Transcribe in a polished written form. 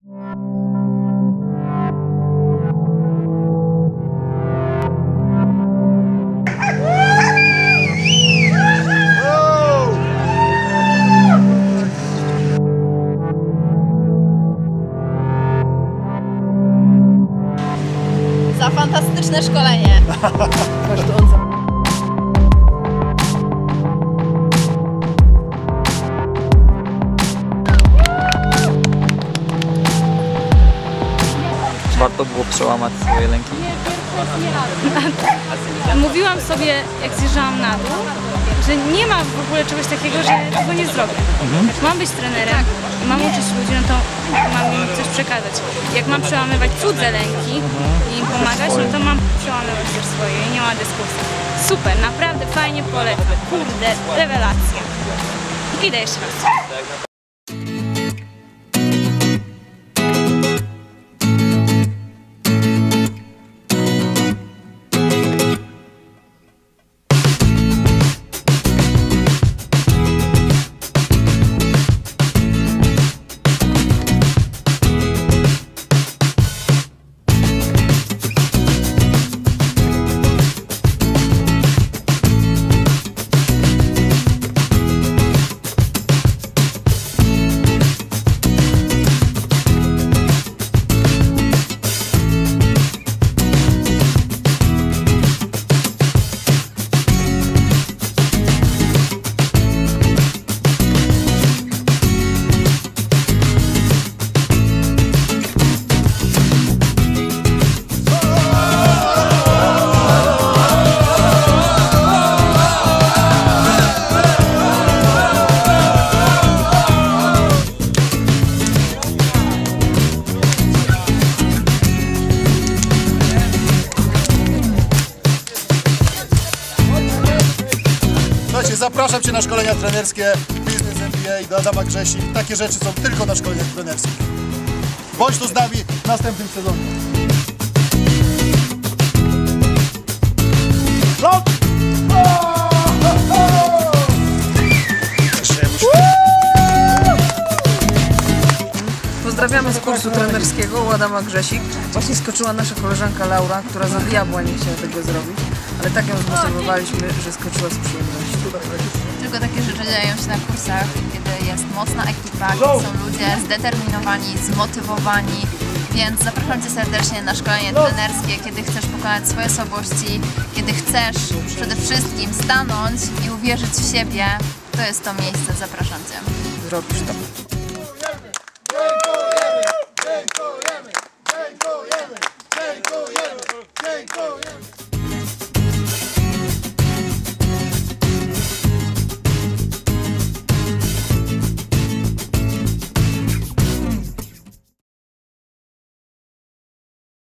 Za fantastyczne szkolenie. Warto było przełamać swoje lęki? Mówiłam sobie, jak zjeżdżałam na dół, że nie ma w ogóle czegoś takiego, że tego nie zrobię. Jak mam być trenerem i mam uczyć ludzi, no to mam im coś przekazać. Jak mam przełamywać cudze lęki i im pomagać, no to mam przełamywać też swoje i nie ma dyskusji. Super, naprawdę fajnie polecam. Kurde, rewelacja. Idę jeszcze raz. Zapraszam Cię na szkolenia trenerskie Business MBA do Adama Grzesik. Takie rzeczy są tylko na szkoleniach trenerskich. Bądź tu z nami w następnym sezonie. Pozdrawiamy z kursu trenerskiego u Adama Grzesik. Właśnie skoczyła nasza koleżanka Laura, która za diabła nie chciała tego zrobić, ale tak ją zmotywowaliśmy, że skoczyła z przyjemnością. Tylko takie rzeczy dzieją się na kursach, kiedy jest mocna ekipa, kiedy są ludzie zdeterminowani, zmotywowani, więc zapraszam Cię serdecznie na szkolenie trenerskie, kiedy chcesz pokonać swoje słabości, kiedy chcesz przede wszystkim stanąć i uwierzyć w siebie, to jest to miejsce, zapraszam Cię. Zrobisz to. Dziękujemy!